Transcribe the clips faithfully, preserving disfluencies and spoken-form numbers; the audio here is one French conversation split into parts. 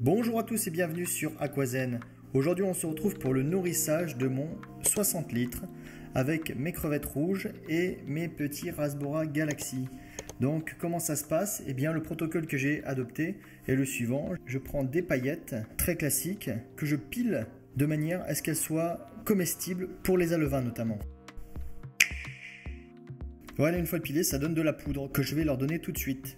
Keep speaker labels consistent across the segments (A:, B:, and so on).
A: Bonjour à tous et bienvenue sur Aquazen. Aujourd'hui on se retrouve pour le nourrissage de mon soixante litres avec mes crevettes rouges et mes petits Rasbora Galaxy. Donc comment ça se passe? Eh bien le protocole que j'ai adopté est le suivant. Je prends des paillettes très classiques que je pile de manière à ce qu'elles soient comestibles pour les alevins notamment. Voilà, une fois pilées, ça donne de la poudre que je vais leur donner tout de suite.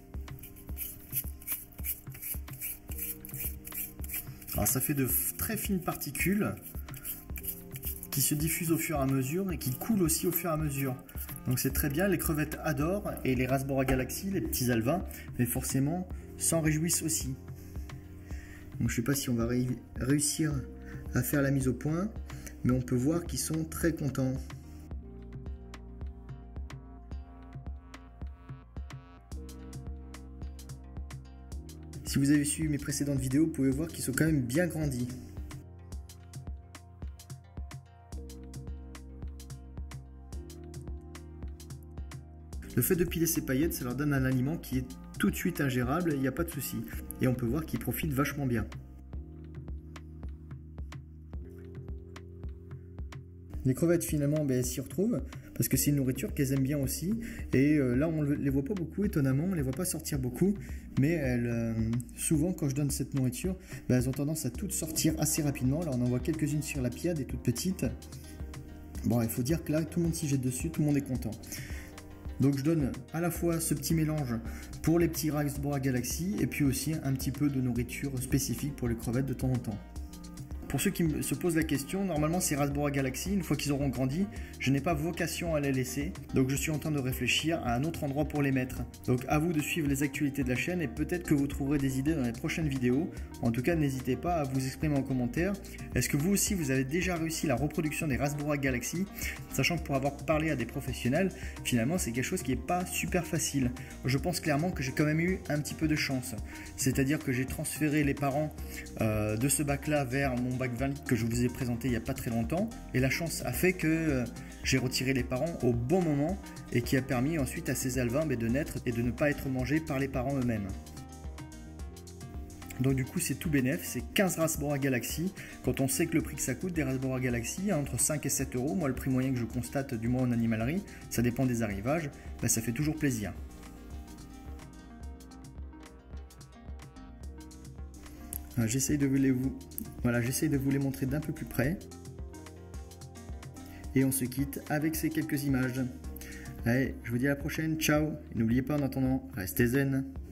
A: Alors ça fait de très fines particules qui se diffusent au fur et à mesure et qui coulent aussi au fur et à mesure. Donc c'est très bien, les crevettes adorent et les Rasbora Galaxy, les petits alevins, mais forcément s'en réjouissent aussi. Donc je ne sais pas si on va ré réussir à faire la mise au point, mais on peut voir qu'ils sont très contents. Si vous avez suivi mes précédentes vidéos, vous pouvez voir qu'ils sont quand même bien grandis. Le fait de piler ces paillettes, ça leur donne un aliment qui est tout de suite ingérable, il n'y a pas de souci. Et on peut voir qu'ils profitent vachement bien. Les crevettes finalement ben, s'y retrouvent parce que c'est une nourriture qu'elles aiment bien aussi. Et euh, là on ne les voit pas beaucoup, étonnamment, on ne les voit pas sortir beaucoup. Mais elles, euh, souvent quand je donne cette nourriture, ben, elles ont tendance à toutes sortir assez rapidement. Là on en voit quelques-unes sur la piade, des toutes petites. Bon, il faut dire que là tout le monde s'y jette dessus, tout le monde est content. Donc je donne à la fois ce petit mélange pour les petits Rasbora Galaxy et puis aussi un petit peu de nourriture spécifique pour les crevettes de temps en temps. Pour ceux qui se posent la question, normalement ces Rasbora Galaxy, une fois qu'ils auront grandi, je n'ai pas vocation à les laisser. Donc je suis en train de réfléchir à un autre endroit pour les mettre. Donc à vous de suivre les actualités de la chaîne et peut-être que vous trouverez des idées dans les prochaines vidéos. En tout cas, n'hésitez pas à vous exprimer en commentaire. Est-ce que vous aussi vous avez déjà réussi la reproduction des Rasbora Galaxy? Sachant que pour avoir parlé à des professionnels, finalement c'est quelque chose qui n'est pas super facile. Je pense clairement que j'ai quand même eu un petit peu de chance. C'est-à-dire que j'ai transféré les parents euh, de ce bac-là vers mon bac vingt litres que je vous ai présenté il n'y a pas très longtemps, et la chance a fait que euh, j'ai retiré les parents au bon moment et qui a permis ensuite à ces alevins bah, de naître et de ne pas être mangés par les parents eux-mêmes. Donc du coup c'est tout bénef, c'est quinze Rasbora Galaxy, quand on sait que le prix que ça coûte des Rasbora Galaxy, hein, entre cinq et sept euros, moi le prix moyen que je constate du mois en animalerie, ça dépend des arrivages, bah, ça fait toujours plaisir. J'essaye de vous les vous voilà, j'essaye de vous les montrer d'un peu plus près. Et on se quitte avec ces quelques images. Allez, je vous dis à la prochaine, ciao. Et n'oubliez pas en attendant, restez zen.